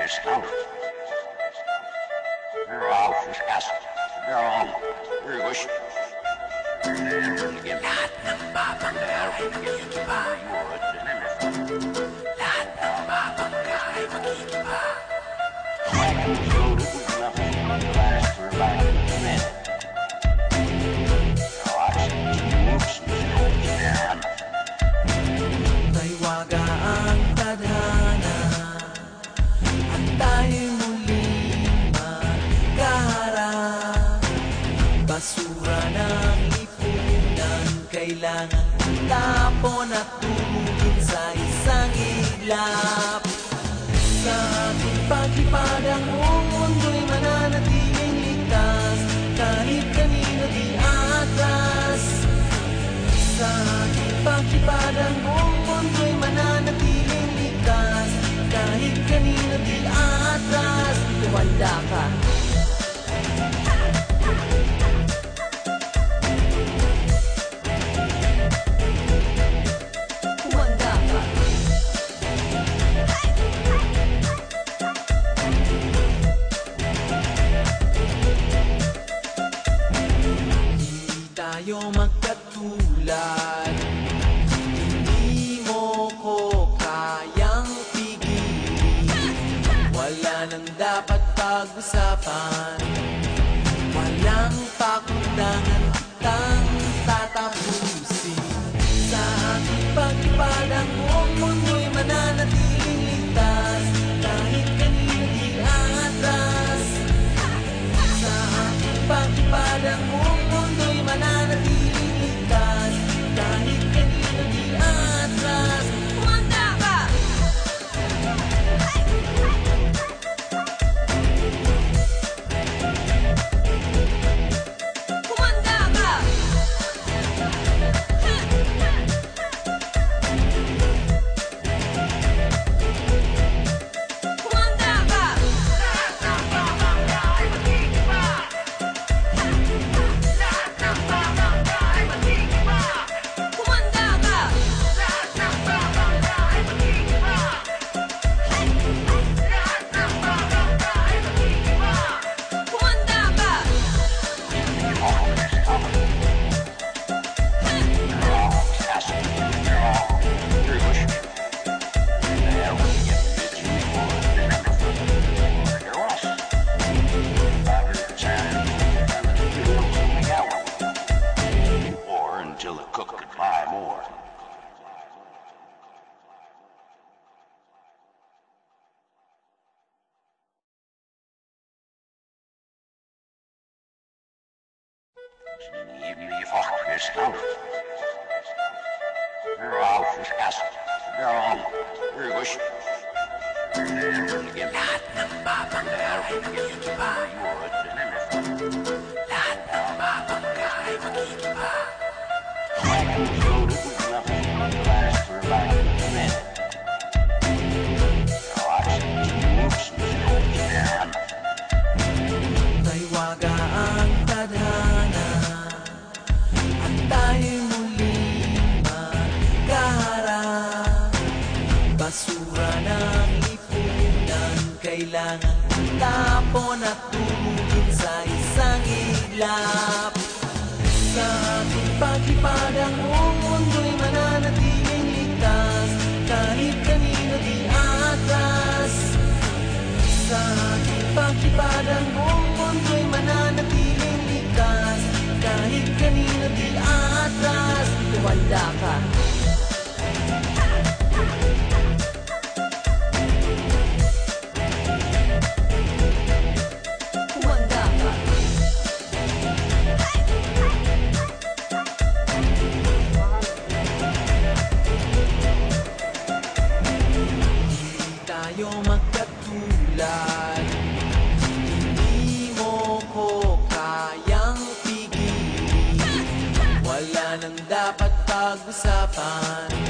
Lahat ng babangga ay magigiba. Lahat ng babangga ay magigiba. May waga ang tadhana at tayo'y muling magkaharap. Basura ng lipunan kailangan tapon at tumugin sa isang iglap. Sa ating paglipad ang buong mundo'y mananatiling ligtas, kahit kanino di atras. Sa ating paglipad ang buong mundo'y mananatiling ligtas, kahit kanino di atras. Tumanda ka. Tayo magkatulad, hindi mo ko kayang pigilin. Wala nang dapat pag-usapan, walang pakundangan kitang tatapusin. Sa ating paglipad ang buong mundo'y mananatiling ligtas, kahit kanino di atras. Sa ating paglipad ang buong mundo'y mananatiling ligtas, kahit kanino di atras. Kumanda ka! Kumanda ka! Kumanda ka! Lahat ng babangga ay magigiba. Lahat ng babangga ay magigiba. Kumanda ka! Lahat ng babangga ay magigiba. Lahat ng babangga ay magigiba. Kumanda ka! Or until the cook could buy more. Lahat ng babangga ay magigiba. Lahat ng babangga ay magigiba. May waga ang tadhana at tayo'y muling magkaharap. Basura ng lipunan kailangan tapon at tumugin sa isang iglap. Sa ating paglipad ang buong mundo'y mananatiling ligtas, kahit kanino di atras. Sa ating paglipad ang buong mundo'y mananatiling ligtas, kahit kanino di atras. Tumanda ka. Kumanda ka. Hindi tayo magkatulad, hindi mo ko kayang pigilin. Wala nang dapat pag-usapan,